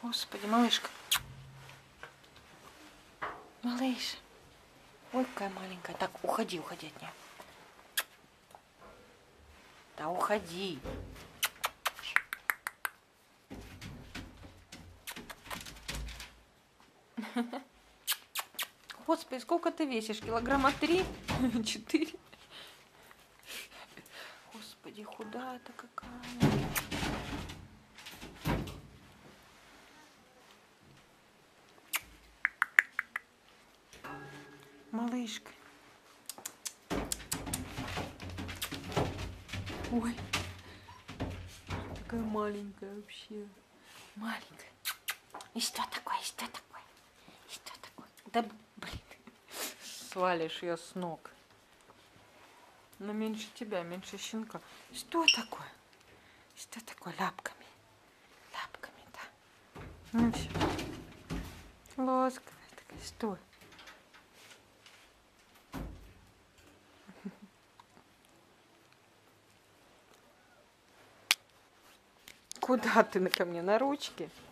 Господи, малышка. Малыш. Ой, какая маленькая. Так, уходи, уходи от нее. Да уходи. Господи, сколько ты весишь? Килограмма 3? 4? Господи, худая-то какая. Малышка. Ой. Такая маленькая вообще. Маленькая. И что такое? И что такое? И что такое? Да блин. Свалишь ее с ног. Но меньше тебя, меньше щенка. Что такое? Что такое? Лапками. Лапками, да. Ну все. Ласковая такая. Стой. Куда ты ко мне? На ручки?